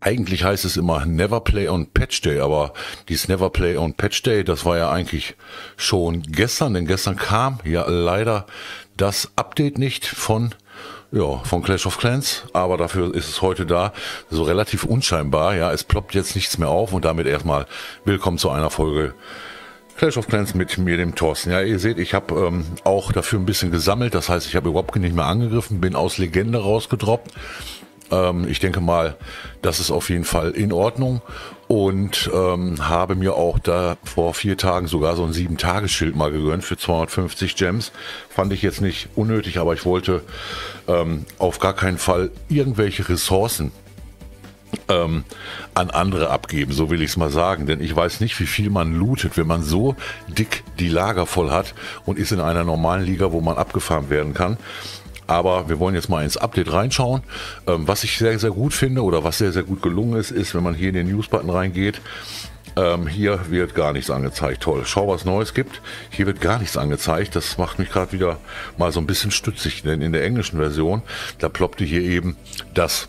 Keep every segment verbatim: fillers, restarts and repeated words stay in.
Eigentlich heißt es immer Never Play on Patch Day, aber dieses Never Play on Patch Day, das war ja eigentlich schon gestern, denn gestern kam ja leider das Update nicht von ja, von Clash of Clans, aber dafür ist es heute da, so relativ unscheinbar, ja, es ploppt jetzt nichts mehr auf und damit erstmal willkommen zu einer Folge Clash of Clans mit mir, dem Thorsten. Ja, ihr seht, ich habe ähm, auch dafür ein bisschen gesammelt, das heißt, ich habe überhaupt nicht mehr angegriffen, bin aus Legende rausgedroppt. Ähm, ich denke mal, das ist auf jeden Fall in Ordnung und ähm, habe mir auch da vor vier Tagen sogar so ein sieben Tage-Schild mal gegönnt für zweihundertfünfzig Gems. Fand ich jetzt nicht unnötig, aber ich wollte ähm, auf gar keinen Fall irgendwelche Ressourcen ähm, an andere abgeben, so will ich es mal sagen, denn ich weiß nicht, wie viel man lootet, wenn man so dick die Lager voll hat und ist in einer normalen Liga, wo man abgefarmt werden kann. Aber wir wollen jetzt mal ins Update reinschauen. Ähm, was ich sehr, sehr gut finde oder was sehr, sehr gut gelungen ist, ist, wenn man hier in den News-Button reingeht, ähm, hier wird gar nichts angezeigt. Toll, schau, was Neues gibt. Hier wird gar nichts angezeigt. Das macht mich gerade wieder mal so ein bisschen stützig, denn in der englischen Version, da ploppte hier eben das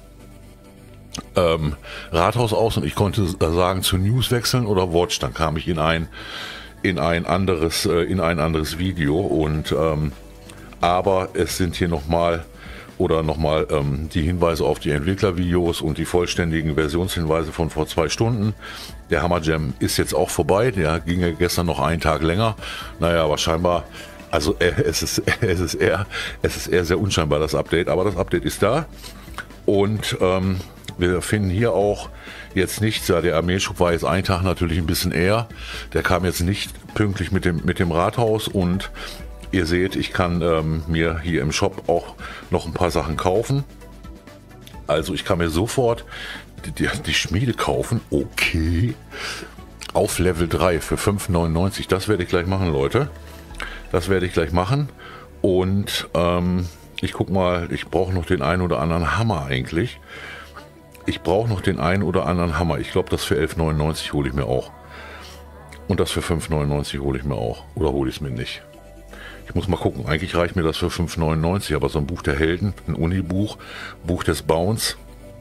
ähm, Rathaus aus und ich konnte sagen, zu News wechseln oder Watch. Dann kam ich in ein, in ein anderes, äh, in ein anderes Video und ähm, aber es sind hier nochmal oder nochmal ähm, die Hinweise auf die Entwicklervideos und die vollständigen Versionshinweise von vor zwei Stunden. Der Hammer Jam ist jetzt auch vorbei, der ging ja gestern noch einen Tag länger. Naja, aber scheinbar, also äh, es, ist, es, ist eher, es ist eher sehr unscheinbar, das Update, aber das Update ist da. Und ähm, wir finden hier auch jetzt nichts, ja, der Armeeschub war jetzt einen Tag natürlich ein bisschen eher. Der kam jetzt nicht pünktlich mit dem, mit dem Rathaus und ihr seht, ich kann ähm, mir hier im Shop auch noch ein paar Sachen kaufen. Also ich kann mir sofort die, die, die Schmiede kaufen. Okay. Auf Level drei für fünf neunundneunzig. Das werde ich gleich machen, Leute. Das werde ich gleich machen. Und ähm, ich guck mal, ich brauche noch den einen oder anderen Hammer eigentlich. Ich brauche noch den einen oder anderen Hammer. Ich glaube, das für elf neunundneunzig hole ich mir auch. Und das für fünf neunundneunzig hole ich mir auch. Oder hole ich es mir nicht? Ich muss mal gucken, eigentlich reicht mir das für fünf neunundneunzig, aber so ein Buch der Helden, ein Unibuch, Buch des Bauens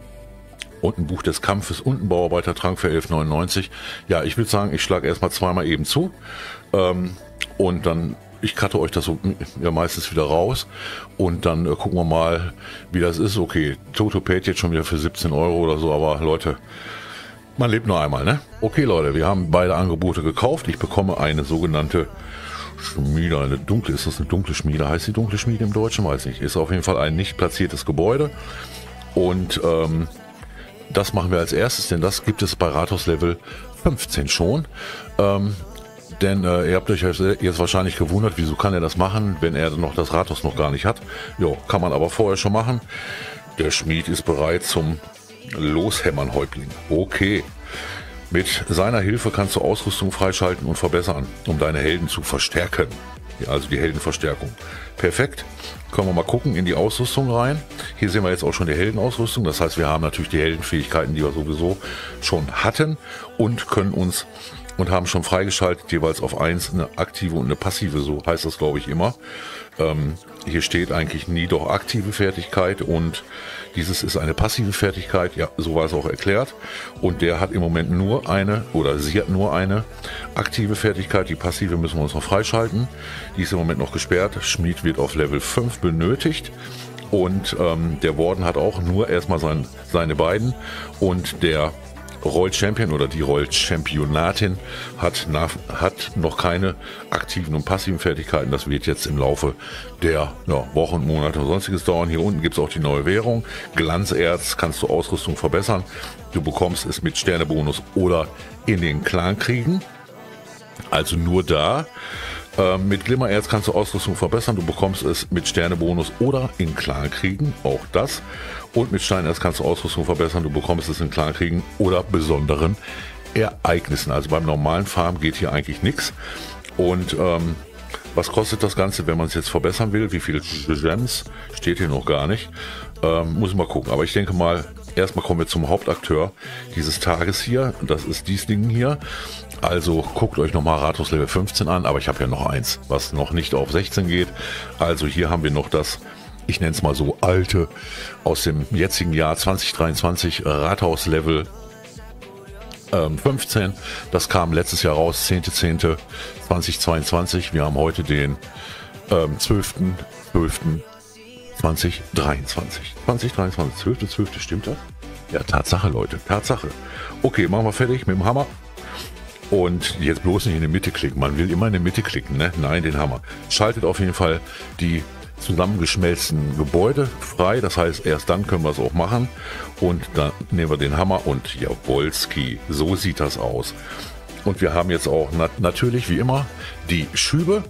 und ein Buch des Kampfes und ein Bauarbeitertrank für elf neunundneunzig. Ja, ich würde sagen, ich schlage erstmal zweimal eben zu ähm, und dann, ich cutte euch das so ja, meistens wieder raus und dann äh, gucken wir mal, wie das ist. Okay, Toto paid jetzt schon wieder für siebzehn Euro oder so, aber Leute, man lebt nur einmal, ne? Okay, Leute, wir haben beide Angebote gekauft. Ich bekomme eine sogenannte Schmiede, eine dunkle, ist das eine dunkle Schmiede? Heißt die dunkle Schmiede im Deutschen? Weiß nicht. Ist auf jeden Fall ein nicht platziertes Gebäude. Und ähm, das machen wir als erstes, denn das gibt es bei Rathaus Level fünfzehn schon. Ähm, denn äh, ihr habt euch jetzt wahrscheinlich gewundert, wieso kann er das machen, wenn er noch das Rathaus noch gar nicht hat. Jo, kann man aber vorher schon machen. Der Schmied ist bereit zum Loshämmern, Häuptling. Okay. Mit seiner Hilfe kannst du Ausrüstung freischalten und verbessern, um deine Helden zu verstärken. Ja, also die Heldenverstärkung. Perfekt. Können wir mal gucken in die Ausrüstung rein. Hier sehen wir jetzt auch schon die Heldenausrüstung. Das heißt, wir haben natürlich die Heldenfähigkeiten, die wir sowieso schon hatten und können uns und haben schon freigeschaltet, jeweils auf eins eine aktive und eine passive, so heißt das glaube ich immer. Ähm, hier steht eigentlich nie doch aktive Fertigkeit und dieses ist eine passive Fertigkeit, ja, so war es auch erklärt. Und der hat im Moment nur eine, oder sie hat nur eine aktive Fertigkeit, die passive müssen wir uns noch freischalten. Die ist im Moment noch gesperrt, Schmied wird auf Level fünf benötigt. Und ähm, der Warden hat auch nur erstmal sein, seine beiden und der Roll Champion oder die Roll Championatin hat, nach, hat noch keine aktiven und passiven Fertigkeiten. Das wird jetzt im Laufe der ja, Wochen und Monate und sonstiges dauern. Hier unten gibt es auch die neue Währung. Glanzerz kannst du Ausrüstung verbessern. Du bekommst es mit Sternebonus oder in den Clankriegen. Also nur da. Ähm, mit Glimmererz kannst du Ausrüstung verbessern. Du bekommst es mit Sternebonus oder in Clankriegen. Auch das. Und mit Steinerz kannst du Ausrüstung verbessern. Du bekommst es in Clankriegen oder besonderen Ereignissen. Also beim normalen Farm geht hier eigentlich nichts. Und ähm, was kostet das Ganze, wenn man es jetzt verbessern will? Wie viele Gems? Steht hier noch gar nicht. Ähm, muss ich mal gucken. Aber ich denke mal, erstmal kommen wir zum Hauptakteur dieses Tages hier. Das ist dies Ding hier. Also guckt euch nochmal Rathaus Level fünfzehn an. Aber ich habe ja noch eins, was noch nicht auf sechzehn geht. Also hier haben wir noch das ich nenne es mal so, alte, aus dem jetzigen Jahr zwanzig dreiundzwanzig Rathaus Level ähm, fünfzehn. Das kam letztes Jahr raus, zehnter zehnter zweitausendzweiundzwanzig. Wir haben heute den ähm, zwölfter zwölfter zweitausenddreiundzwanzig. zweitausenddreiundzwanzig, zwölfter zwölfter, stimmt das? Ja, Tatsache, Leute, Tatsache. Okay, machen wir fertig mit dem Hammer. Und jetzt bloß nicht in die Mitte klicken. Man will immer in die Mitte klicken, ne? Nein, den Hammer. Schaltet auf jeden Fall die zusammengeschmelzten Gebäude frei. Das heißt, erst dann können wir es auch machen. Und dann nehmen wir den Hammer und Jawolski. So sieht das aus. Und wir haben jetzt auch nat natürlich, wie immer, die Schübe.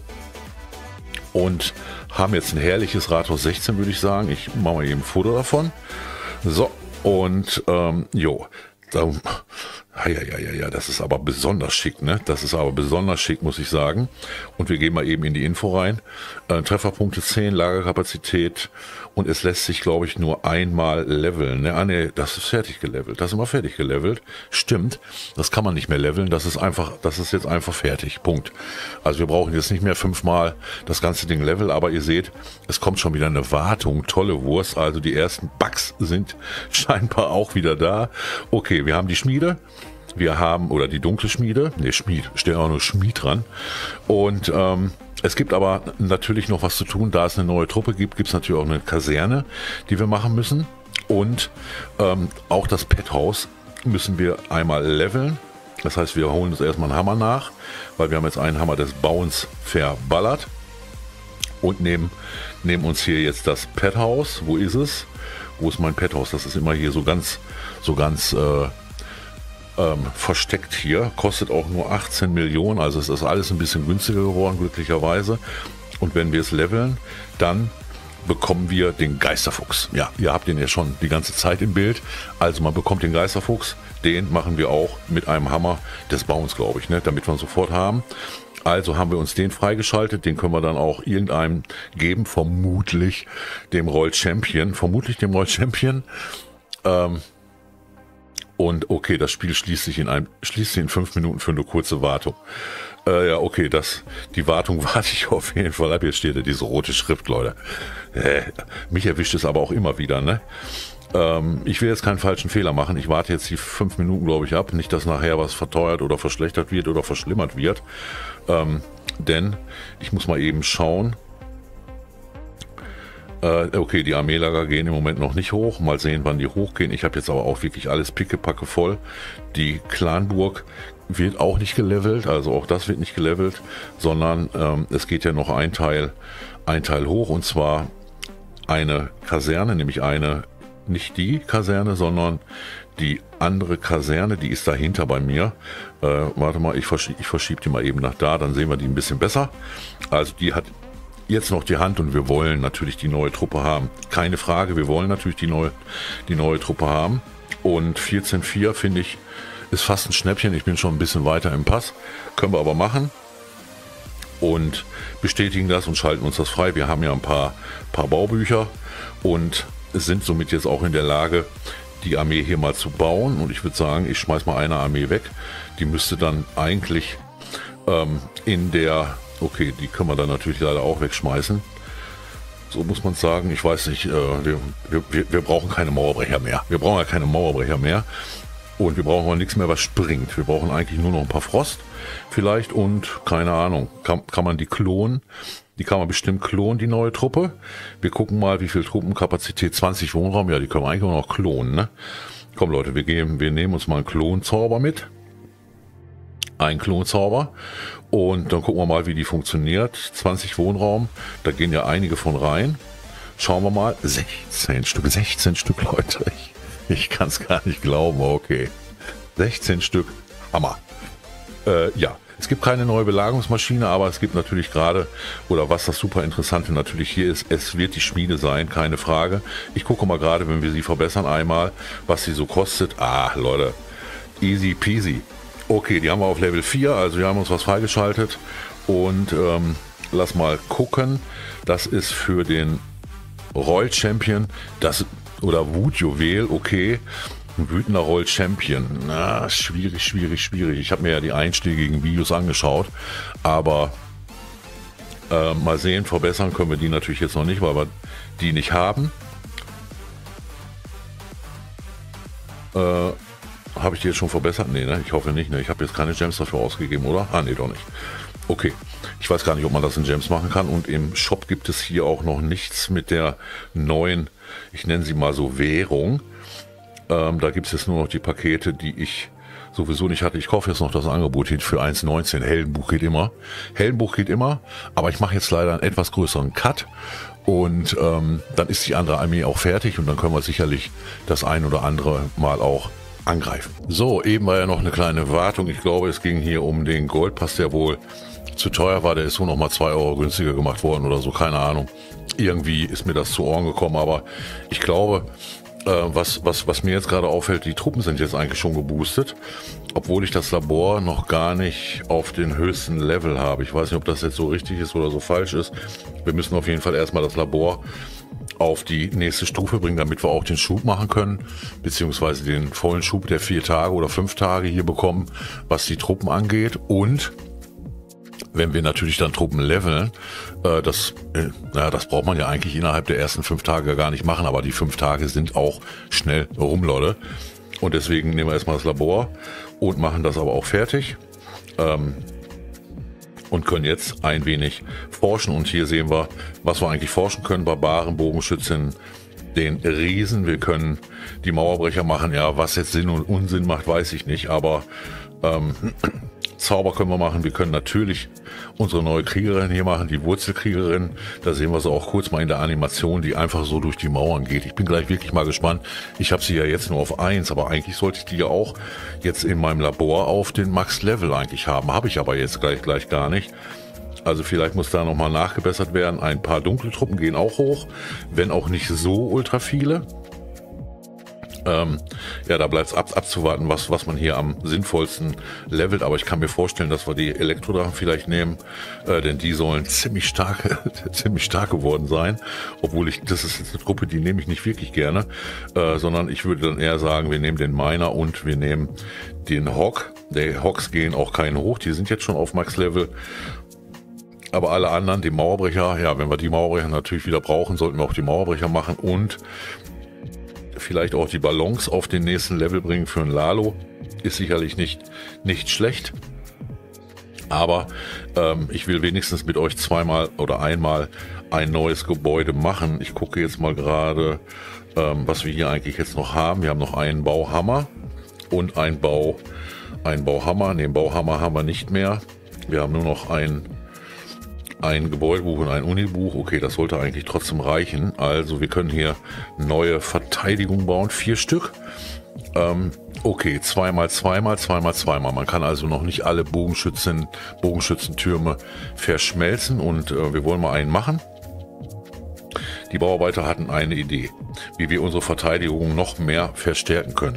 Und haben jetzt ein herrliches Rathaus sechzehn, würde ich sagen. Ich mache mal eben ein Foto davon. So, und ähm, jo, da, ja, ja, ja, ja, das ist aber besonders schick, ne? Das ist aber besonders schick, muss ich sagen. Und wir gehen mal eben in die Info rein. Äh, Trefferpunkte zehn, Lagerkapazität und es lässt sich, glaube ich, nur einmal leveln. Ne? Ah, ne, das ist fertig gelevelt. Das ist immer fertig gelevelt. Stimmt, das kann man nicht mehr leveln. Das ist einfach, das ist jetzt einfach fertig. Punkt. Also wir brauchen jetzt nicht mehr fünfmal das ganze Ding level, aber ihr seht, es kommt schon wieder eine Wartung. Tolle Wurst. Also die ersten Bugs sind scheinbar auch wieder da. Okay, wir haben die Schmiede. Wir haben, oder die dunkle Schmiede, ne, Schmied, steht auch nur Schmied dran. Und ähm, es gibt aber natürlich noch was zu tun, da es eine neue Truppe gibt, gibt es natürlich auch eine Kaserne, die wir machen müssen. Und ähm, auch das Pethaus müssen wir einmal leveln. Das heißt, wir holen uns erstmal einen Hammer nach, weil wir haben jetzt einen Hammer des Bauens verballert. Und nehmen, nehmen uns hier jetzt das Pethaus. Wo ist es? Wo ist mein Pethaus? Das ist immer hier so ganz, so ganz... Äh, Ähm, versteckt hier, kostet auch nur achtzehn Millionen, also es ist alles ein bisschen günstiger geworden, glücklicherweise. Und wenn wir es leveln, dann bekommen wir den Geisterfuchs. Ja, ihr habt den ja schon die ganze Zeit im Bild, also man bekommt den Geisterfuchs, den machen wir auch mit einem Hammer des Bauens, glaube ich, ne, damit wir ihn sofort haben. Also haben wir uns den freigeschaltet, den können wir dann auch irgendeinem geben, vermutlich dem Roll Champion, vermutlich dem Roll Champion. Ähm, Und okay, das Spiel schließt sich in einem, schließt sich in fünf Minuten für eine kurze Wartung. Äh, ja, okay, das, die Wartung warte ich auf jeden Fall ab. Jetzt steht ja diese rote Schrift, Leute. Äh, mich erwischt es aber auch immer wieder, ne? Ähm, ich will jetzt keinen falschen Fehler machen. Ich warte jetzt die fünf Minuten, glaube ich, ab. Nicht, dass nachher was verteuert oder verschlechtert wird oder verschlimmert wird. Ähm, denn ich muss mal eben schauen. Okay, die Armeelager gehen im Moment noch nicht hoch. Mal sehen, wann die hochgehen. Ich habe jetzt aber auch wirklich alles pickepacke voll. Die Clanburg wird auch nicht gelevelt, also auch das wird nicht gelevelt, sondern ähm, es geht ja noch ein Teil, ein Teil hoch, und zwar eine Kaserne, nämlich eine, nicht die Kaserne, sondern die andere Kaserne, die ist dahinter bei mir. Äh, warte mal, ich verschiebe ich verschieb die mal eben nach da, dann sehen wir die ein bisschen besser. Also die hat jetzt noch die Hand und wir wollen natürlich die neue Truppe haben. Keine Frage, wir wollen natürlich die neue, die neue Truppe haben. Und vierzehn vier finde ich, ist fast ein Schnäppchen. Ich bin schon ein bisschen weiter im Pass. Können wir aber machen. Und bestätigen das und schalten uns das frei. Wir haben ja ein paar, paar Baubücher und sind somit jetzt auch in der Lage, die Armee hier mal zu bauen. Und ich würde sagen, ich schmeiß mal eine Armee weg. Die müsste dann eigentlich ähm, in der... Okay, die können wir dann natürlich leider auch wegschmeißen. So muss man sagen. Ich weiß nicht, äh, wir, wir, wir brauchen keine Mauerbrecher mehr. Wir brauchen ja keine Mauerbrecher mehr. Und wir brauchen auch nichts mehr, was springt. Wir brauchen eigentlich nur noch ein paar Frost vielleicht und keine Ahnung. Kann, kann man die klonen? Die kann man bestimmt klonen, die neue Truppe. Wir gucken mal, wie viel Truppenkapazität. zwanzig Wohnraum. Ja, die können wir eigentlich auch noch klonen, ne? Komm Leute, wir, gehen, wir nehmen uns mal einen Klonzauber mit. Ein Klonzauber. Und dann gucken wir mal, wie die funktioniert. zwanzig Wohnraum, da gehen ja einige von rein. Schauen wir mal. sechzehn Stück, sechzehn Stück, Leute. Ich, ich kann es gar nicht glauben. Okay. sechzehn Stück. Hammer. Äh, ja, es gibt keine neue Belagerungsmaschine, aber es gibt natürlich gerade, oder was das super Interessante natürlich hier ist, es wird die Schmiede sein, keine Frage. Ich gucke mal gerade, wenn wir sie verbessern einmal, was sie so kostet. Ah, Leute. Easy peasy. Okay, die haben wir auf Level vier, also wir haben uns was freigeschaltet und ähm, lass mal gucken, das ist für den Roll Champion, das, oder Wutjuwel, okay, ein wütender Roll Champion, na, schwierig, schwierig, schwierig, ich habe mir ja die einschlägigen Videos angeschaut, aber äh, mal sehen, verbessern können wir die natürlich jetzt noch nicht, weil wir die nicht haben. Äh, habe ich die jetzt schon verbessert? Nee, ne? Ich hoffe nicht. Ne? Ich habe jetzt keine Gems dafür ausgegeben, oder? Ah, nee, doch nicht. Okay. Ich weiß gar nicht, ob man das in Gems machen kann. Und im Shop gibt es hier auch noch nichts mit der neuen, ich nenne sie mal so, Währung. Ähm, da gibt es jetzt nur noch die Pakete, die ich sowieso nicht hatte. Ich kaufe jetzt noch das Angebot hier für eins neunzehn. Heldenbuch geht immer. Heldenbuch geht immer. Aber ich mache jetzt leider einen etwas größeren Cut. Und ähm, dann ist die andere Armee auch fertig. Und dann können wir sicherlich das ein oder andere Mal auch angreifen. So, eben war ja noch eine kleine Wartung. Ich glaube, es ging hier um den Goldpass, der wohl zu teuer war. Der ist so noch mal zwei Euro günstiger gemacht worden oder so. Keine Ahnung. Irgendwie ist mir das zu Ohren gekommen. Aber ich glaube, äh, was, was, was mir jetzt gerade auffällt, die Truppen sind jetzt eigentlich schon geboostet. Obwohl ich das Labor noch gar nicht auf den höchsten Level habe. Ich weiß nicht, ob das jetzt so richtig ist oder so falsch ist. Wir müssen auf jeden Fall erstmal das Labor auf die nächste Stufe bringen, damit wir auch den Schub machen können, beziehungsweise den vollen Schub der vier Tage oder fünf Tage hier bekommen, was die Truppen angeht. Und wenn wir natürlich dann Truppen leveln, äh, das, äh, naja, das braucht man ja eigentlich innerhalb der ersten fünf Tage gar nicht machen, aber die fünf Tage sind auch schnell rum, Leute. Und deswegen nehmen wir erstmal das Labor und machen das aber auch fertig. Ähm, und können jetzt ein wenig forschen. Und hier sehen wir, was wir eigentlich forschen können. Barbaren, Bogenschützen, den Riesen. Wir können die Mauerbrecher machen. Ja, was jetzt Sinn und Unsinn macht, weiß ich nicht. Aber ähm, Zauber können wir machen. Wir können natürlich unsere neue Kriegerin hier machen, die Wurzelkriegerin. Da sehen wir sie auch kurz mal in der Animation, die einfach so durch die Mauern geht. Ich bin gleich wirklich mal gespannt. Ich habe sie ja jetzt nur auf eins, aber eigentlich sollte ich die ja auch jetzt in meinem Labor auf den Max-Level eigentlich haben. Habe ich aber jetzt gleich, gleich gar nicht. Also vielleicht muss da nochmal nachgebessert werden. Ein paar dunkle Truppen gehen auch hoch, wenn auch nicht so ultra viele. Ähm, ja, da bleibt es ab, abzuwarten, was, was man hier am sinnvollsten levelt. Aber ich kann mir vorstellen, dass wir die Elektrodrachen vielleicht nehmen, äh, denn die sollen ziemlich stark, ziemlich stark geworden sein. Obwohl ich, das ist jetzt eine Gruppe, die nehme ich nicht wirklich gerne, äh, sondern ich würde dann eher sagen, wir nehmen den Miner und wir nehmen den Hawk. Die Hawks gehen auch keinen hoch, die sind jetzt schon auf Max-Level. Aber alle anderen, die Mauerbrecher, ja, wenn wir die Mauerbrecher natürlich wieder brauchen, sollten wir auch die Mauerbrecher machen und vielleicht auch die Ballons auf den nächsten Level bringen für ein Lalo. Ist sicherlich nicht, nicht schlecht. Aber ähm, ich will wenigstens mit euch zweimal oder einmal ein neues Gebäude machen. Ich gucke jetzt mal gerade, ähm, was wir hier eigentlich jetzt noch haben. Wir haben noch einen Bauhammer und einen Bau, einen Bauhammer. Den Bauhammer haben wir nicht mehr. Wir haben nur noch ein Ein Gebäudebuch und ein Unibuch. Okay, das sollte eigentlich trotzdem reichen. Also wir können hier neue Verteidigung bauen. Vier Stück. Ähm, okay, zweimal, zweimal, zweimal, zweimal. Man kann also noch nicht alle Bogenschützen, Bogenschützentürme verschmelzen. Und äh, wir wollen mal einen machen. Die Bauarbeiter hatten eine Idee, wie wir unsere Verteidigung noch mehr verstärken können.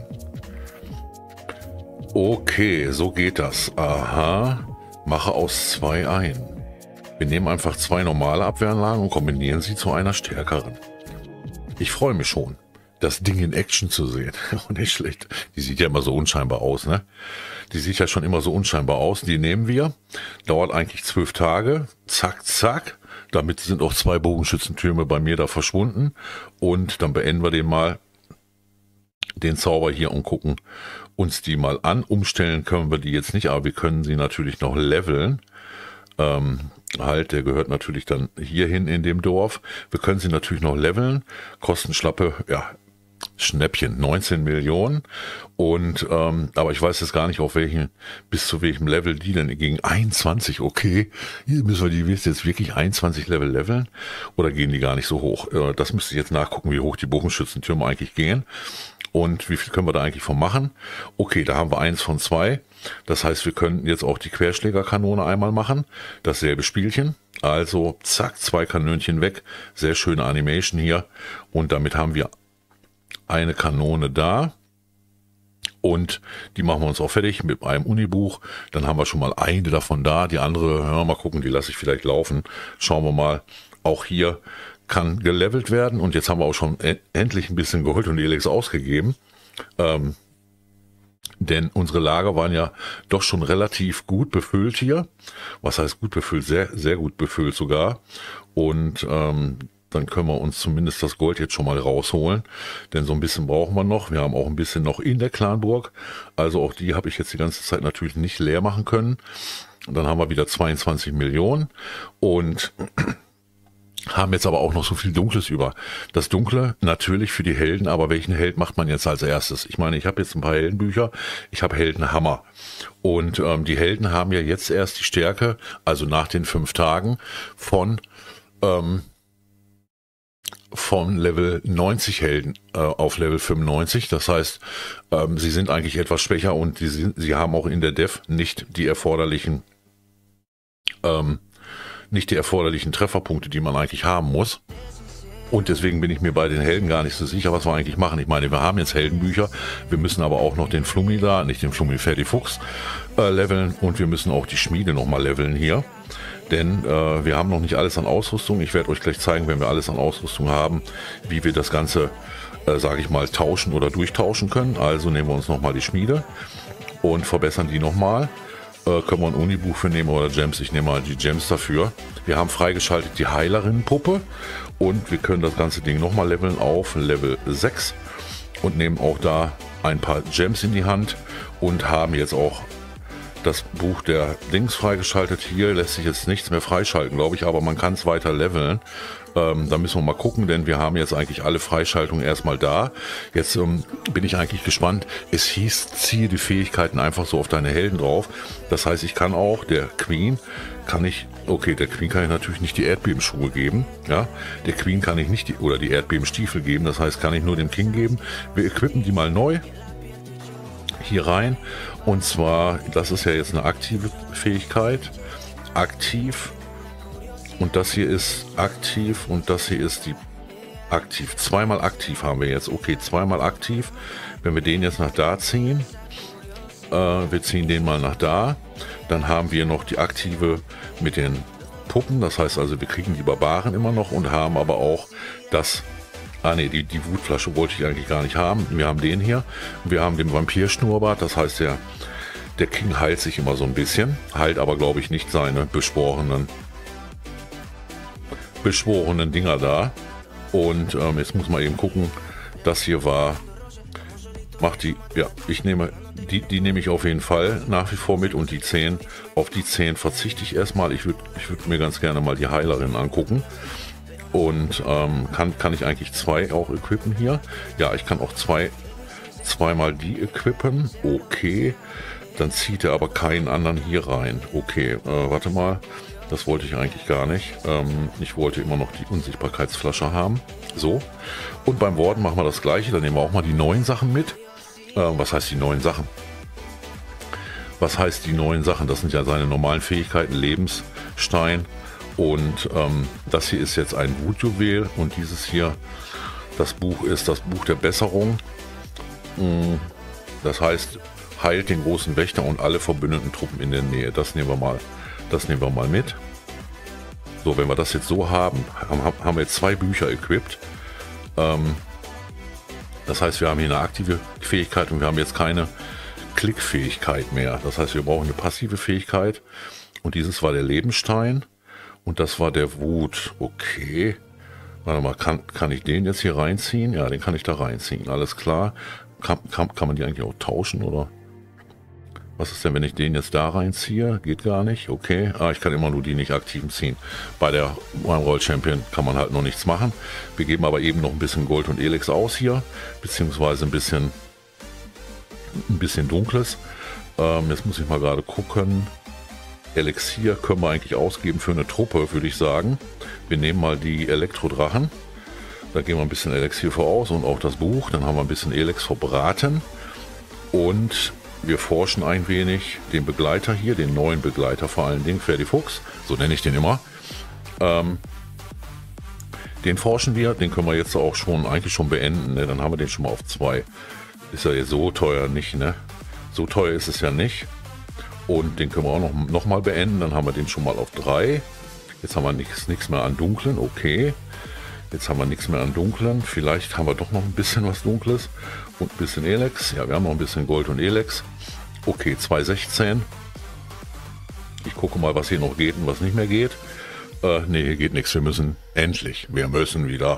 Okay, so geht das. Aha. Mache aus zwei ein. Wir nehmen einfach zwei normale Abwehranlagen und kombinieren sie zu einer stärkeren. Ich freue mich schon, das Ding in Action zu sehen. Und nicht schlecht. Die sieht ja immer so unscheinbar aus, ne? Die sieht ja schon immer so unscheinbar aus. Die nehmen wir. Dauert eigentlich zwölf Tage. Zack, zack. Damit sind auch zwei Bogenschützentürme bei mir da verschwunden. Und dann beenden wir den mal, den Zauber hier, und gucken uns die mal an. Umstellen können wir die jetzt nicht, aber wir können sie natürlich noch leveln. Ähm, halt, der gehört natürlich dann hierhin in dem Dorf. Wir können sie natürlich noch leveln. Kosten schlappe, ja, Schnäppchen, neunzehn Millionen. Und, ähm, aber ich weiß jetzt gar nicht, auf welchen, bis zu welchem Level die denn gegen einundzwanzig, okay. Hier müssen wir die jetzt wirklich einundzwanzig Level leveln. Oder gehen die gar nicht so hoch? Äh, das müsste ich jetzt nachgucken, wie hoch die Bogenschützentürme eigentlich gehen. Und wie viel können wir da eigentlich von machen? Okay, da haben wir eins von zwei. Das heißt, wir könnten jetzt auch die Querschlägerkanone einmal machen. Dasselbe Spielchen. Also zack, zwei Kanönchen weg. Sehr schöne Animation hier. Und damit haben wir eine Kanone da. Und die machen wir uns auch fertig mit einem Unibuch. Dann haben wir schon mal eine davon da. Die andere, ja, mal gucken, die lasse ich vielleicht laufen. Schauen wir mal. Auch hier kann gelevelt werden. Und jetzt haben wir auch schon e- endlich ein bisschen Gold und Elex ausgegeben. Ähm, denn unsere Lager waren ja doch schon relativ gut befüllt hier. Was heißt gut befüllt? Sehr, sehr gut befüllt sogar. Und ähm, dann können wir uns zumindest das Gold jetzt schon mal rausholen. Denn so ein bisschen brauchen wir noch. Wir haben auch ein bisschen noch in der Clanburg. Also auch die habe ich jetzt die ganze Zeit natürlich nicht leer machen können. Und dann haben wir wieder zweiundzwanzig Millionen und haben jetzt aber auch noch so viel Dunkles über. Das Dunkle natürlich für die Helden, aber welchen Held macht man jetzt als erstes? Ich meine, ich habe jetzt ein paar Heldenbücher, ich habe Heldenhammer. Und ähm, die Helden haben ja jetzt erst die Stärke, also nach den fünf Tagen, von ähm, von Level neunzig Helden äh, auf Level fünfundneunzig. Das heißt, ähm, sie sind eigentlich etwas schwächer und die sind, sie haben auch in der Dev nicht die erforderlichen ähm, nicht die erforderlichen Trefferpunkte, die man eigentlich haben muss. Und deswegen bin ich mir bei den Helden gar nicht so sicher, was wir eigentlich machen. Ich meine, wir haben jetzt Heldenbücher, wir müssen aber auch noch den Flummi da, nicht den Flummi Ferdi Fuchs, äh, leveln und wir müssen auch die Schmiede nochmal leveln hier. Denn äh, wir haben noch nicht alles an Ausrüstung. Ich werde euch gleich zeigen, wenn wir alles an Ausrüstung haben, wie wir das Ganze, äh, sage ich mal, tauschen oder durchtauschen können. Also nehmen wir uns nochmal die Schmiede und verbessern die nochmal. Äh, können wir ein Unibuch für nehmen oder Gems. Ich nehme mal die Gems dafür. Wir haben freigeschaltet die Heilerinnenpuppe und wir können das ganze Ding nochmal leveln auf Level sechs und nehmen auch da ein paar Gems in die Hand und haben jetzt auch das Buch der Dings freigeschaltet. Hier lässt sich jetzt nichts mehr freischalten, glaube ich, aber man kann es weiter leveln. Ähm, da müssen wir mal gucken, denn wir haben jetzt eigentlich alle Freischaltungen erstmal da. Jetzt ähm, bin ich eigentlich gespannt. Es hieß, ziehe die Fähigkeiten einfach so auf deine Helden drauf. Das heißt, ich kann auch der Queen, kann ich, okay, der Queen kann ich natürlich nicht die Erdbebenschuhe geben. Ja, der Queen kann ich nicht die, oder die Erdbebenstiefel geben. Das heißt, kann ich nur dem King geben. Wir equippen die mal neu hier rein. Und zwar, das ist ja jetzt eine aktive Fähigkeit. Aktiv. Und das hier ist aktiv und das hier ist die aktiv. Zweimal aktiv haben wir jetzt. Okay, zweimal aktiv. Wenn wir den jetzt nach da ziehen, äh, wir ziehen den mal nach da, dann haben wir noch die aktive mit den Puppen. Das heißt also, wir kriegen die Barbaren immer noch und haben aber auch das... Ah ne, die, die Wutflasche wollte ich eigentlich gar nicht haben. Wir haben den hier. Wir haben den Vampir-Schnurrbart. Das heißt, der, der King heilt sich immer so ein bisschen. Heilt aber, glaube ich, nicht seine beschworenen, beschworenen Dinger da. Und ähm, jetzt muss man eben gucken. Das hier war... Macht die... Ja, ich nehme... Die, die nehme ich auf jeden Fall nach wie vor mit. Und die zehn... Auf die zehn verzichte ich erstmal. Ich würde ich würd mir ganz gerne mal die Heilerin angucken. Und ähm, kann, kann ich eigentlich zwei auch equippen hier? Ja, ich kann auch zwei, zweimal die equippen. Okay, dann zieht er aber keinen anderen hier rein. Okay, äh, warte mal, das wollte ich eigentlich gar nicht. Ähm, ich wollte immer noch die Unsichtbarkeitsflasche haben. So, und beim Warden machen wir das gleiche. Dann nehmen wir auch mal die neuen Sachen mit. Äh, was heißt die neuen Sachen? Was heißt die neuen Sachen? Das sind ja seine normalen Fähigkeiten. Lebensstein. Und ähm, das hier ist jetzt ein Wutjuwel und dieses hier, das Buch ist das Buch der Besserung. Das heißt, heilt den großen Wächter und alle verbündeten Truppen in der Nähe. Das nehmen wir mal, das nehmen wir mal mit. So, wenn wir das jetzt so haben, haben wir jetzt zwei Bücher equipped. Ähm, das heißt, wir haben hier eine aktive Fähigkeit und wir haben jetzt keine Klickfähigkeit mehr. Das heißt, wir brauchen eine passive Fähigkeit und dieses war der Lebensstein. Und das war der Wut. Okay. Warte mal, kann, kann ich den jetzt hier reinziehen? Ja, den kann ich da reinziehen. Alles klar. Kann, kann, kann man die eigentlich auch tauschen, oder? Was ist denn, wenn ich den jetzt da reinziehe? Geht gar nicht. Okay. Ah, ich kann immer nur die nicht aktiven ziehen. Bei der One World Champion kann man halt noch nichts machen. Wir geben aber eben noch ein bisschen Gold und Elex aus hier. Beziehungsweise ein bisschen, ein bisschen Dunkles. Ähm, jetzt muss ich mal gerade gucken. Elixier können wir eigentlich ausgeben für eine Truppe, würde ich sagen. Wir nehmen mal die Elektrodrachen. Da gehen wir ein bisschen Elixier voraus und auch das Buch. Dann haben wir ein bisschen Elex verbraten. Und wir forschen ein wenig den Begleiter hier, den neuen Begleiter vor allen Dingen, Ferdi Fuchs. So nenne ich den immer. Ähm, den forschen wir. Den können wir jetzt auch schon eigentlich schon beenden. Ne? Dann haben wir den schon mal auf zwei. Ist ja jetzt so teuer nicht, ne? So teuer ist es ja nicht. Und den können wir auch noch, noch mal beenden. Dann haben wir den schon mal auf drei. Jetzt haben wir nichts, nichts mehr an Dunklen. Okay. Jetzt haben wir nichts mehr an Dunklen. Vielleicht haben wir doch noch ein bisschen was Dunkles. Und ein bisschen Elex. Ja, wir haben noch ein bisschen Gold und Elex. Okay, zwei sechzehn. Ich gucke mal, was hier noch geht und was nicht mehr geht. Äh, nee, hier geht nichts. Wir müssen endlich, wir müssen wieder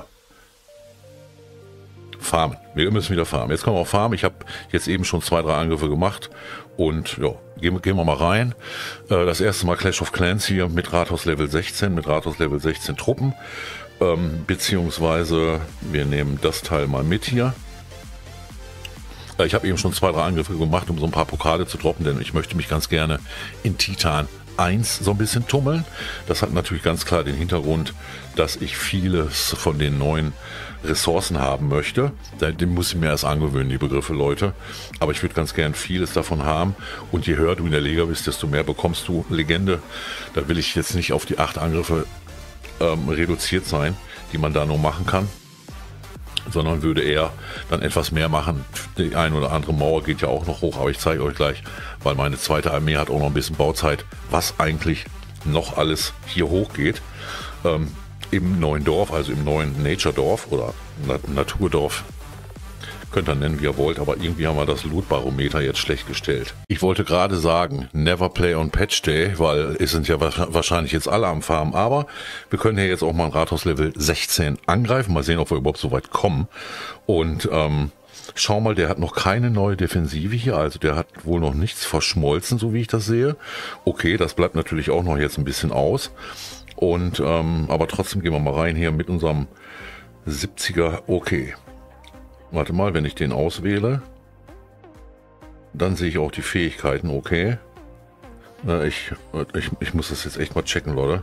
farmen. Wir müssen wieder farmen. Jetzt kommen wir auf Farmen. Ich habe jetzt eben schon zwei, drei Angriffe gemacht. Und ja, gehen, gehen wir mal rein. Äh, das erste Mal Clash of Clans hier mit Rathaus Level sechzehn, mit Rathaus Level sechzehn Truppen. Ähm, beziehungsweise wir nehmen das Teil mal mit hier. Äh, ich habe eben schon zwei, drei Angriffe gemacht, um so ein paar Pokale zu droppen, denn ich möchte mich ganz gerne in Titan eins so ein bisschen tummeln. Das hat natürlich ganz klar den Hintergrund, dass ich vieles von den neuen Ressourcen haben möchte. Den muss ich mir erst angewöhnen, die Begriffe, Leute. Aber ich würde ganz gern vieles davon haben. Und je höher du in der Liga bist, desto mehr bekommst du Legende. Da will ich jetzt nicht auf die acht Angriffe ähm, reduziert sein, die man da nur machen kann, sondern würde eher dann etwas mehr machen. Die ein oder andere Mauer geht ja auch noch hoch, aber ich zeige euch gleich, weil meine zweite Armee hat auch noch ein bisschen Bauzeit, was eigentlich noch alles hier hochgeht. Ähm, im neuen Dorf, also im neuen Nature-Dorf oder Nat- Naturdorf, könnt ihr nennen, wie ihr wollt, aber irgendwie haben wir das Loot-Barometer jetzt schlecht gestellt. Ich wollte gerade sagen, never play on Patch Day, weil es sind ja wahrscheinlich jetzt alle am Farmen, aber wir können ja jetzt auch mal ein Rathaus Level sechzehn angreifen, mal sehen, ob wir überhaupt so weit kommen. Und ähm, schau mal, der hat noch keine neue Defensive hier, also der hat wohl noch nichts verschmolzen, so wie ich das sehe. Okay, das bleibt natürlich auch noch jetzt ein bisschen aus. Und ähm, aber trotzdem gehen wir mal rein hier mit unserem siebziger. Okay. Warte mal, wenn ich den auswähle, dann sehe ich auch die Fähigkeiten. Okay. Äh, ich, ich, ich muss das jetzt echt mal checken, Leute.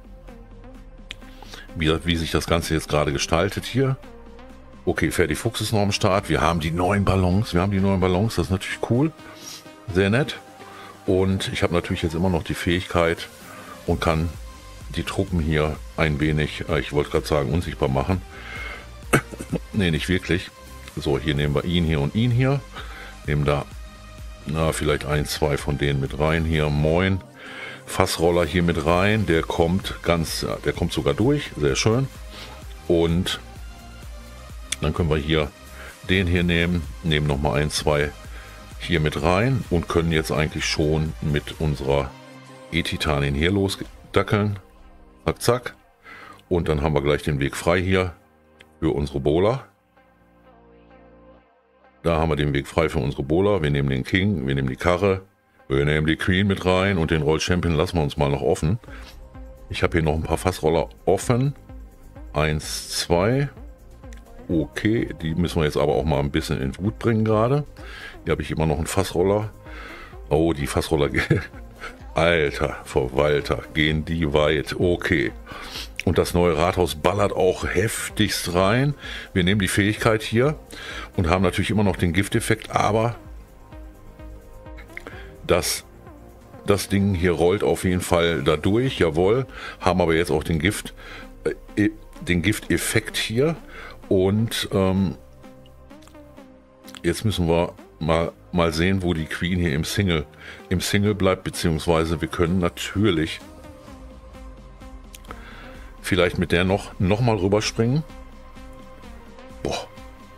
Wie, wie sich das Ganze jetzt gerade gestaltet hier. Okay, Ferdi Fuchs ist noch am Start. Wir haben die neuen Ballons. Wir haben die neuen Ballons. Das ist natürlich cool. Sehr nett. Und ich habe natürlich jetzt immer noch die Fähigkeit und kann die Truppen hier ein wenig, ich wollte gerade sagen, unsichtbar machen. Nee, nicht wirklich. So, hier nehmen wir ihn hier und ihn hier. Nehmen da na, vielleicht ein, zwei von denen mit rein hier. Moin. Fassroller hier mit rein. Der kommt ganz, ja, der kommt sogar durch. Sehr schön. Und dann können wir hier den hier nehmen. Nehmen nochmal ein, zwei hier mit rein und können jetzt eigentlich schon mit unserer E-Titanin hier losdackeln. Zack, zack. Und dann haben wir gleich den Weg frei hier für unsere Bowler. Da haben wir den Weg frei für unsere Bowler. Wir nehmen den King, wir nehmen die Karre, wir nehmen die Queen mit rein und den Roll Champion lassen wir uns mal noch offen. Ich habe hier noch ein paar Fassroller offen. Eins, zwei. Okay, die müssen wir jetzt aber auch mal ein bisschen in Wut bringen gerade. Hier habe ich immer noch einen Fassroller. Oh, die Fassroller... Alter Verwalter, gehen die weit. Okay. Und das neue Rathaus ballert auch heftigst rein. Wir nehmen die Fähigkeit hier und haben natürlich immer noch den Gifteffekt, aber das, das Ding hier rollt auf jeden Fall da durch. Jawohl. Haben aber jetzt auch den Gift, äh, den Gifteffekt hier. Und ähm, jetzt müssen wir mal, mal sehen, wo die Queen hier im Single, im Single bleibt, beziehungsweise wir können natürlich vielleicht mit der noch, noch mal rüberspringen. Boah.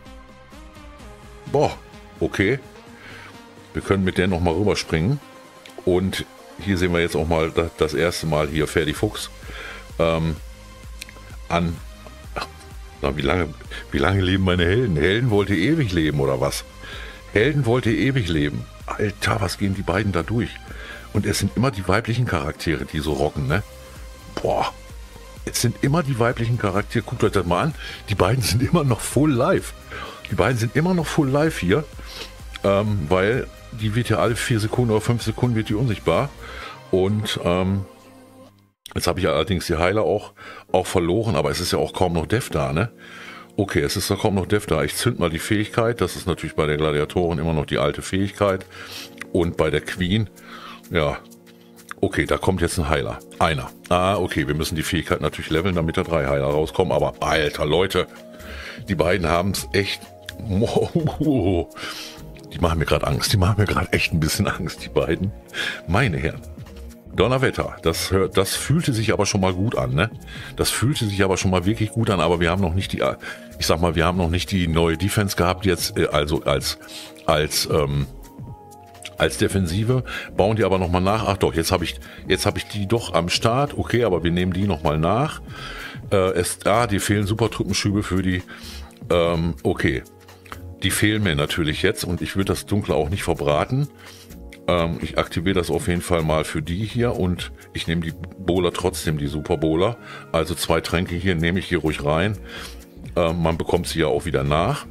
Boah, okay. Wir können mit der noch mal rüberspringen. Und hier sehen wir jetzt auch mal das, das erste Mal hier Ferdi Fuchs ähm, an. Ach, na, wie lange, wie lange leben meine Helden? Helden wollte ewig leben, oder was? Helden wollte ewig leben. Alter, was gehen die beiden da durch? Und es sind immer die weiblichen Charaktere, die so rocken, ne? Boah. Es sind immer die weiblichen Charaktere. Guckt euch das mal an. Die beiden sind immer noch full live. Die beiden sind immer noch full live hier. Ähm, weil die wird ja alle vier Sekunden oder fünf Sekunden wird die unsichtbar. Und ähm, jetzt habe ich allerdings die Heiler auch, auch verloren. Aber es ist ja auch kaum noch Dev da, ne? Okay, es ist da kaum noch Dev da. Ich zünd mal die Fähigkeit. Das ist natürlich bei der Gladiatorin immer noch die alte Fähigkeit. Und bei der Queen, ja, okay, da kommt jetzt ein Heiler. Einer. Ah, okay, wir müssen die Fähigkeit natürlich leveln, damit da drei Heiler rauskommen. Aber, alter, Leute, die beiden haben es echt... Die machen mir gerade Angst. Die machen mir gerade echt ein bisschen Angst, die beiden. Meine Herren. Donnerwetter, das, das fühlte sich aber schon mal gut an, ne? Das fühlte sich aber schon mal wirklich gut an, aber wir haben noch nicht die, ich sag mal, wir haben noch nicht die neue Defense gehabt jetzt, also als, als, ähm, Als Defensive bauen die aber nochmal nach. Ach doch, jetzt habe ich, jetzt habe ich die doch am Start. Okay, aber wir nehmen die nochmal nach. Äh, es, ah, die fehlen super Truppenschübe für die. Ähm, okay, die fehlen mir natürlich jetzt und ich würde das Dunkle auch nicht verbraten. Ähm, ich aktiviere das auf jeden Fall mal für die hier und ich nehme die Bowler trotzdem, die Super Bowler. Also zwei Tränke hier nehme ich hier ruhig rein. Ähm, man bekommt sie ja auch wieder nach.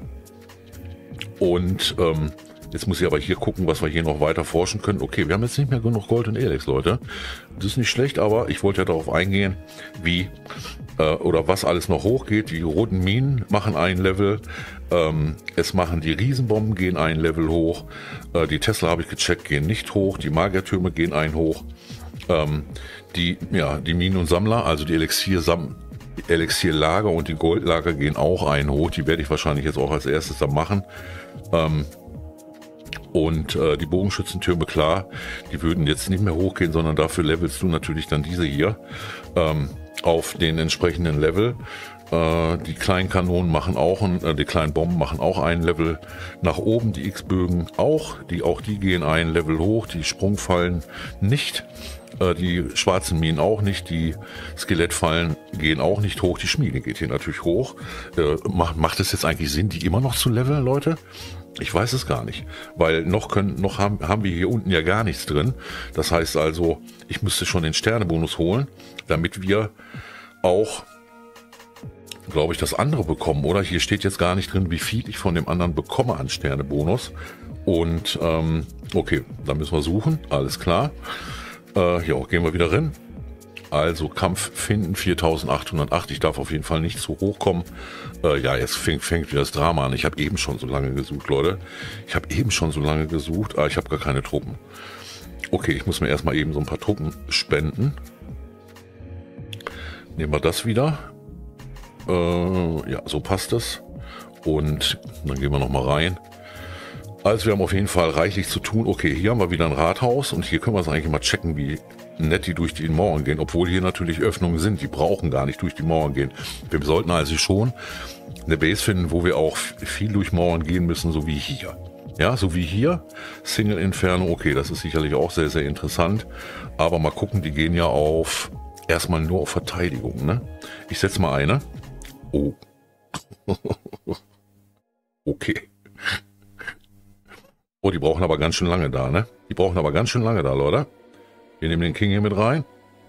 Und ähm, jetzt muss ich aber hier gucken, was wir hier noch weiter forschen können. Okay, wir haben jetzt nicht mehr genug Gold und Elex, Leute. Das ist nicht schlecht, aber ich wollte ja darauf eingehen, wie äh, oder was alles noch hochgeht. Die roten Minen machen ein Level. Ähm, es machen die Riesenbomben, gehen ein Level hoch. Äh, die Tesla habe ich gecheckt, gehen nicht hoch. Die Magiertürme gehen ein hoch. Ähm, die, ja, die Minen und Sammler, also die Elixier Elixierlager und die Goldlager gehen auch ein hoch. Die werde ich wahrscheinlich jetzt auch als erstes dann machen. Ähm, Und äh, die Bogenschützentürme, klar, die würden jetzt nicht mehr hochgehen, sondern dafür levelst du natürlich dann diese hier ähm, auf den entsprechenden Level. Äh, die kleinen Kanonen machen auch, ein, äh, die kleinen Bomben machen auch ein Level nach oben, die X-Bögen auch, die auch die gehen ein Level hoch, die Sprungfallen nicht, äh, die schwarzen Minen auch nicht, die Skelettfallen gehen auch nicht hoch, die Schmiede geht hier natürlich hoch. Äh, macht, macht es jetzt eigentlich Sinn, die immer noch zu leveln, Leute? Ich weiß es gar nicht, weil noch können, noch haben, haben wir hier unten ja gar nichts drin. Das heißt also, ich müsste schon den Sternebonus holen, damit wir auch, glaube ich, das andere bekommen, oder? Hier steht jetzt gar nicht drin, wie viel ich von dem anderen bekomme an Sternebonus. Und, ähm, okay, dann müssen wir suchen, alles klar. Äh, ja, gehen wir wieder rein. Also Kampf finden viertausendachthundertacht. Ich darf auf jeden Fall nicht zu hoch kommen. Äh, ja, jetzt fängt, fängt wieder das Drama an. Ich habe eben schon so lange gesucht, Leute. Ich habe eben schon so lange gesucht. Ah, ich habe gar keine Truppen. Okay, ich muss mir erstmal eben so ein paar Truppen spenden. Nehmen wir das wieder. Äh, ja, so passt es. Und dann gehen wir nochmal rein. Also wir haben auf jeden Fall reichlich zu tun. Okay, hier haben wir wieder ein Rathaus. Und hier können wir es eigentlich mal checken, wie nett die durch die Mauern gehen, obwohl hier natürlich Öffnungen sind, die brauchen gar nicht durch die Mauern gehen. Wir sollten also schon eine Base finden, wo wir auch viel durch Mauern gehen müssen, so wie hier. Ja, so wie hier, Single Inferno, okay, das ist sicherlich auch sehr, sehr interessant, aber mal gucken, die gehen ja auf, erstmal nur auf Verteidigung, ne? Ich setze mal eine. Oh. Okay. Oh, die brauchen aber ganz schön lange da, ne? Die brauchen aber ganz schön lange da, Leute. Wir nehmen den King hier mit rein.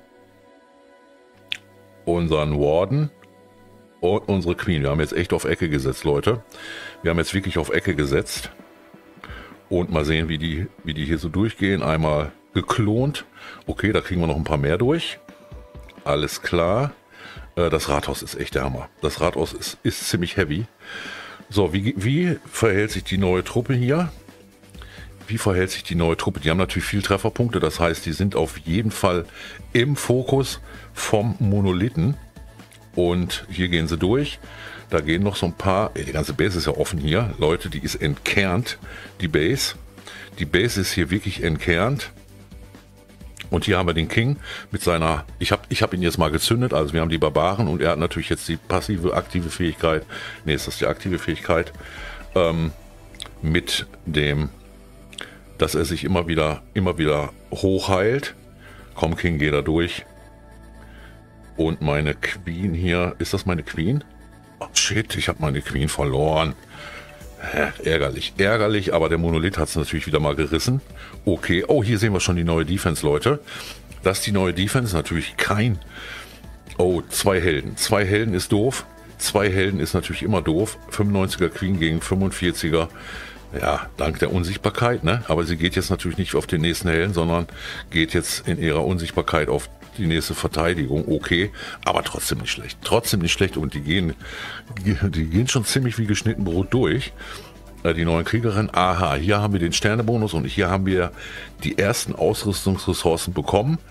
Unseren Warden. Und unsere Queen. Wir haben jetzt echt auf Ecke gesetzt, Leute. Wir haben jetzt wirklich auf Ecke gesetzt. Und mal sehen, wie die, wie die hier so durchgehen. Einmal geklont. Okay, da kriegen wir noch ein paar mehr durch. Alles klar. Das Rathaus ist echt der Hammer. Das Rathaus ist, ist ziemlich heavy. So, wie, wie verhält sich die neue Truppe hier? Wie verhält sich die neue Truppe? Die haben natürlich viel Trefferpunkte, das heißt, die sind auf jeden Fall im Fokus vom Monolithen. Und hier gehen sie durch. Da gehen noch so ein paar, die ganze Base ist ja offen hier. Leute, die ist entkernt, die Base. Die Base ist hier wirklich entkernt. Und hier haben wir den King mit seiner, ich habe ich hab ihn jetzt mal gezündet, also wir haben die Barbaren und er hat natürlich jetzt die passive, aktive Fähigkeit. Ne, ist das die aktive Fähigkeit. Ähm, mit dem, dass er sich immer wieder, immer wieder hochheilt. Komm, King, geh da durch. Und meine Queen hier, ist das meine Queen? Oh shit, ich habe meine Queen verloren. Hä, ärgerlich, ärgerlich, aber der Monolith hat es natürlich wieder mal gerissen. Okay, oh, hier sehen wir schon die neue Defense, Leute. Das ist die neue Defense, natürlich kein... Oh, zwei Helden. Zwei Helden ist doof. Zwei Helden ist natürlich immer doof. fünfundneunziger Queen gegen fünfundvierziger. Ja, dank der Unsichtbarkeit, ne? Aber sie geht jetzt natürlich nicht auf den nächsten Helden, sondern geht jetzt in ihrer Unsichtbarkeit auf die nächste Verteidigung. Okay, aber trotzdem nicht schlecht. Trotzdem nicht schlecht und die gehen, die gehen schon ziemlich wie geschnitten Brot durch. Die neuen Kriegerinnen. Aha, hier haben wir den Sternebonus und hier haben wir die ersten Ausrüstungsressourcen bekommen.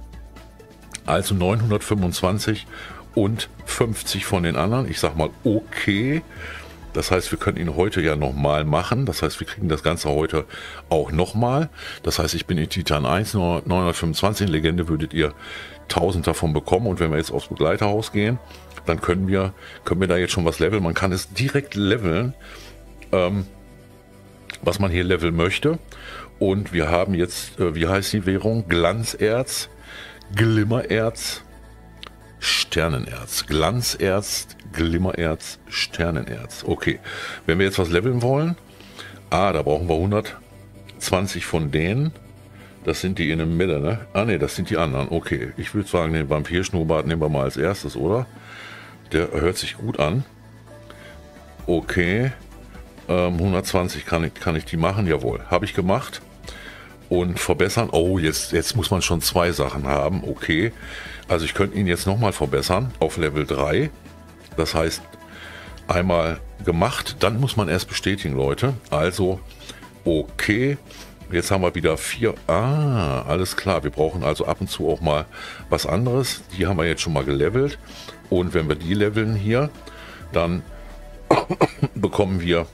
Also neunhundertfünfundzwanzig und fünfzig von den anderen. Ich sag mal okay. Das heißt, wir können ihn heute ja nochmal machen. Das heißt, wir kriegen das Ganze heute auch nochmal. Das heißt, ich bin in Titan eins, neunhundertfünfundzwanzig. In Legende würdet ihr tausend davon bekommen. Und wenn wir jetzt aufs Begleiterhaus gehen, dann können wir, können wir da jetzt schon was leveln. Man kann es direkt leveln, ähm, was man hier leveln möchte. Und wir haben jetzt, äh, wie heißt die Währung? Glanzerz, Glimmererz, Sternenerz. Glanzerz, Glimmererz, Sternenerz. Okay, wenn wir jetzt was leveln wollen, ah, da brauchen wir hundertzwanzig von denen. Das sind die in der Mitte, ne? Ah, ne, das sind die anderen. Okay, ich würde sagen, den Vampir-Schnurrbart nehmen wir mal als erstes, oder? Der hört sich gut an. Okay, ähm, hundertzwanzig kann ich, kann ich die machen, jawohl, habe ich gemacht. Und verbessern, oh, jetzt, jetzt muss man schon zwei Sachen haben, okay. Also ich könnte ihn jetzt nochmal verbessern auf Level drei. Das heißt, einmal gemacht, dann muss man erst bestätigen, Leute. Also, okay, jetzt haben wir wieder vier, ah, alles klar. Wir brauchen also ab und zu auch mal was anderes. Die haben wir jetzt schon mal gelevelt. Und wenn wir die leveln hier, dann bekommen wir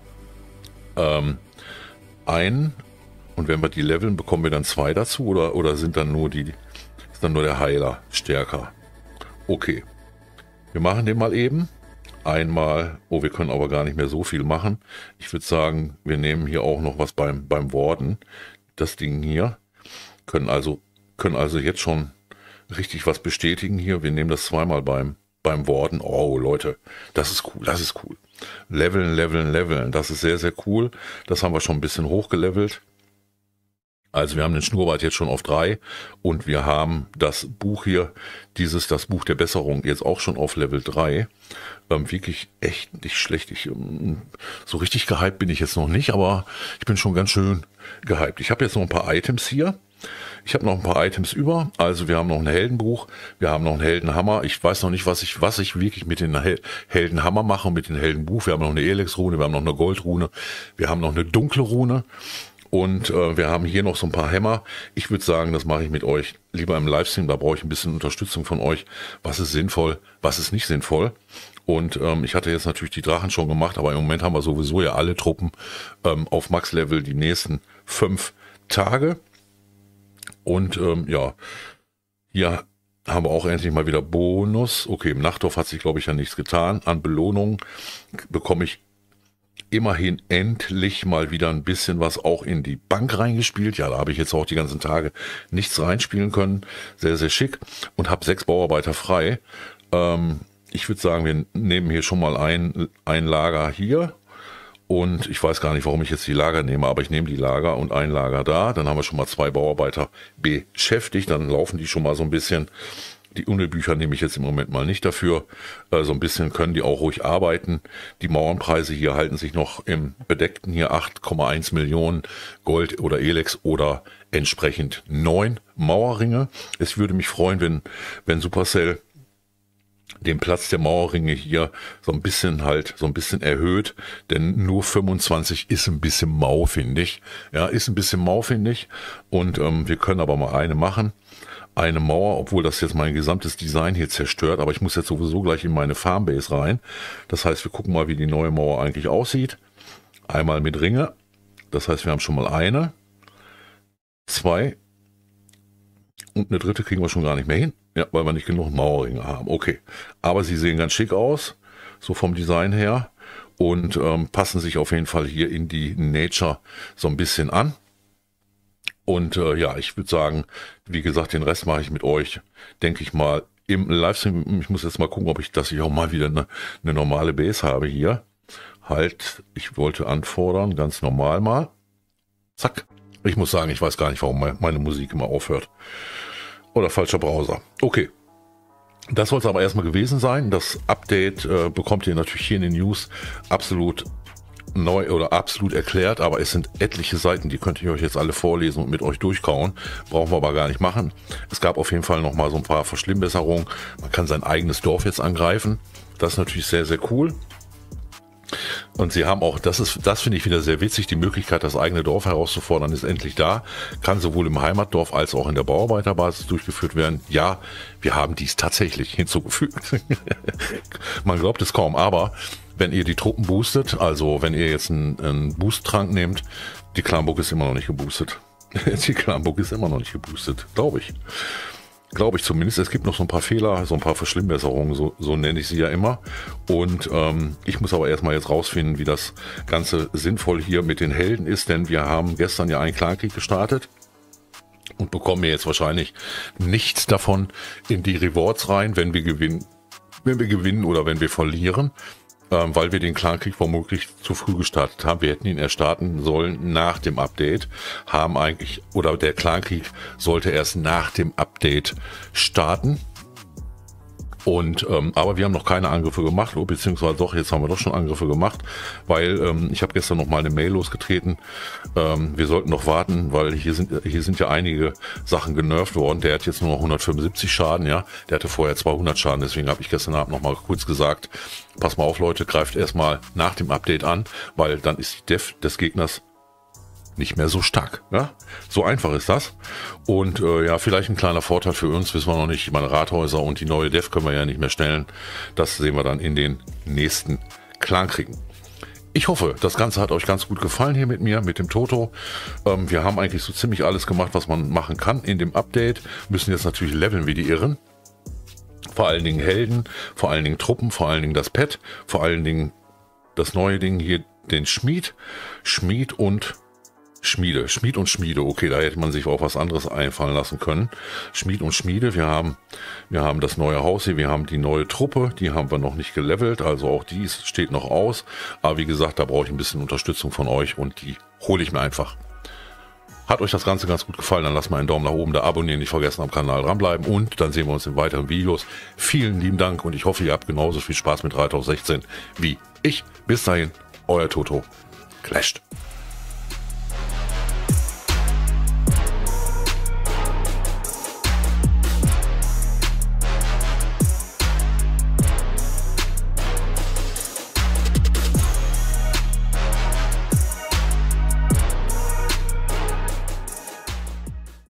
ähm, ein, und wenn wir die leveln, bekommen wir dann zwei dazu, oder, oder sind dann nur die, ist dann nur der Heiler stärker? Okay, wir machen den mal eben. Einmal, oh, wir können aber gar nicht mehr so viel machen. Ich würde sagen, wir nehmen hier auch noch was beim, beim Warden. Das Ding hier, können also, können also jetzt schon richtig was bestätigen hier. Wir nehmen das zweimal beim, beim Warden. Oh, Leute, das ist cool, das ist cool. Leveln, leveln, leveln, das ist sehr, sehr cool. Das haben wir schon ein bisschen hochgelevelt. Also wir haben den Schnurrbart jetzt schon auf drei und wir haben das Buch hier, dieses, das Buch der Besserung, jetzt auch schon auf Level drei. Ähm, wirklich echt nicht schlecht. Ich, ähm, so richtig gehypt bin ich jetzt noch nicht, aber ich bin schon ganz schön gehypt. Ich habe jetzt noch ein paar Items hier. Ich habe noch ein paar Items über. Also wir haben noch ein Heldenbuch, wir haben noch einen Heldenhammer. Ich weiß noch nicht, was ich, was ich wirklich mit den Hel Heldenhammer mache und mit dem Heldenbuch. Wir haben noch eine Elex-Rune, wir haben noch eine Goldrune, wir haben noch eine dunkle Rune. Und äh, wir haben hier noch so ein paar Hämmer. Ich würde sagen, das mache ich mit euch lieber im Livestream. Da brauche ich ein bisschen Unterstützung von euch. Was ist sinnvoll, was ist nicht sinnvoll. Und ähm, ich hatte jetzt natürlich die Drachen schon gemacht, aber im Moment haben wir sowieso ja alle Truppen ähm, auf Max-Level die nächsten fünf Tage. Und ähm, ja, hier haben wir auch endlich mal wieder Bonus. Okay, im Nachtdorf hat sich, glaube ich, ja nichts getan. An Belohnungen bekomme ich immerhin endlich mal wieder ein bisschen was auch in die Bank reingespielt. Ja, da habe ich jetzt auch die ganzen Tage nichts reinspielen können. Sehr, sehr schick. Und habe sechs Bauarbeiter frei. Ähm, ich würde sagen, wir nehmen hier schon mal ein, ein Lager hier. Und ich weiß gar nicht, warum ich jetzt die Lager nehme, aber ich nehme die Lager und ein Lager da. Dann haben wir schon mal zwei Bauarbeiter beschäftigt. Dann laufen die schon mal so ein bisschen. Die Unilbücher nehme ich jetzt im Moment mal nicht dafür. Äh, so ein bisschen können die auch ruhig arbeiten. Die Mauernpreise hier halten sich noch im Bedeckten hier acht Komma eins Millionen Gold oder Elex oder entsprechend neun Mauerringe. Es würde mich freuen, wenn, wenn Supercell den Platz der Mauerringe hier so ein bisschen halt, so ein bisschen erhöht, denn nur fünfundzwanzig ist ein bisschen mau, finde ich. Ja, ist ein bisschen mau, finde ich. Und ähm, wir können aber mal eine machen. Eine Mauer, obwohl das jetzt mein gesamtes Design hier zerstört, aber ich muss jetzt sowieso gleich in meine Farmbase rein. Das heißt, wir gucken mal, wie die neue Mauer eigentlich aussieht. Einmal mit Ringe. Das heißt, wir haben schon mal eine, zwei und eine dritte kriegen wir schon gar nicht mehr hin. Ja, weil wir nicht genug Mauerringe haben. Okay, aber sie sehen ganz schick aus, so vom Design her und ähm, passen sich auf jeden Fall hier in die Nature so ein bisschen an. Und äh, ja, ich würde sagen, wie gesagt, den Rest mache ich mit euch, denke ich mal, im Livestream. Ich muss jetzt mal gucken, ob ich, dass ich auch mal wieder eine, eine normale Base habe hier. Halt, ich wollte anfordern, ganz normal mal. Zack. Ich muss sagen, ich weiß gar nicht, warum meine Musik immer aufhört. Oder falscher Browser. Okay. Das soll es aber erstmal gewesen sein. Das Update äh, bekommt ihr natürlich hier in den News absolut neu oder absolut erklärt, aber es sind etliche Seiten, die könnt ihr euch jetzt alle vorlesen und mit euch durchkauen. Brauchen wir aber gar nicht machen. Es gab auf jeden Fall noch mal so ein paar Verschlimmbesserungen. Man kann sein eigenes Dorf jetzt angreifen. Das ist natürlich sehr, sehr cool. Und sie haben auch, das ist, das finde ich wieder sehr witzig, die Möglichkeit, das eigene Dorf herauszufordern, ist endlich da. Kann sowohl im Heimatdorf als auch in der Bauarbeiterbasis durchgeführt werden. Ja, wir haben dies tatsächlich hinzugefügt. Man glaubt es kaum, aber wenn ihr die Truppen boostet, also wenn ihr jetzt einen, einen Boost-Trank nehmt, die Clanburg ist immer noch nicht geboostet. Die Clanburg ist immer noch nicht geboostet, glaube ich. Glaube ich zumindest. Es gibt noch so ein paar Fehler, so ein paar Verschlimmbesserungen, so, so nenne ich sie ja immer. Und ähm, ich muss aber erstmal jetzt rausfinden, wie das Ganze sinnvoll hier mit den Helden ist, denn wir haben gestern ja einen Clankrieg gestartet und bekommen jetzt wahrscheinlich nichts davon in die Rewards rein, wenn wir gewinnen, wenn wir gewinnen oder wenn wir verlieren, ähm, weil wir den Clankrieg womöglich zu früh gestartet haben. Wir hätten ihn erst starten sollen nach dem Update, haben eigentlich, oder der Clankrieg sollte erst nach dem Update starten. Und ähm, aber wir haben noch keine Angriffe gemacht, oh, beziehungsweise doch, jetzt haben wir doch schon Angriffe gemacht, weil ähm, ich habe gestern noch mal eine Mail losgetreten. Ähm, wir sollten noch warten, weil hier sind hier sind ja einige Sachen genervt worden. Der hat jetzt nur noch hundertfünfundsiebzig Schaden, ja. Der hatte vorher zweihundert Schaden, deswegen habe ich gestern Abend noch mal kurz gesagt, pass mal auf, Leute, greift erstmal nach dem Update an, weil dann ist die Def des Gegners nicht mehr so stark. Ja? So einfach ist das. Und äh, ja, vielleicht ein kleiner Vorteil für uns, wissen wir noch nicht. Meine Rathäuser und die neue Def können wir ja nicht mehr stellen. Das sehen wir dann in den nächsten Clankriegen. Ich hoffe, das Ganze hat euch ganz gut gefallen hier mit mir, mit dem Toto. Ähm, wir haben eigentlich so ziemlich alles gemacht, was man machen kann in dem Update. Müssen jetzt natürlich leveln wie die Irren. Vor allen Dingen Helden, vor allen Dingen Truppen, vor allen Dingen das Pet, vor allen Dingen das neue Ding hier, den Schmied. Schmied und Schmiede, Schmied und Schmiede, okay, da hätte man sich auch was anderes einfallen lassen können. Schmied und Schmiede, wir haben, wir haben das neue Haus hier, wir haben die neue Truppe, die haben wir noch nicht gelevelt, also auch dies steht noch aus. Aber wie gesagt, da brauche ich ein bisschen Unterstützung von euch und die hole ich mir einfach. Hat euch das Ganze ganz gut gefallen, dann lasst mal einen Daumen nach oben da, abonnieren, nicht vergessen, am Kanal dranbleiben und dann sehen wir uns in weiteren Videos. Vielen lieben Dank und ich hoffe, ihr habt genauso viel Spaß mit Reiter auf sechzehn wie ich. Bis dahin, euer Toto. Clasht.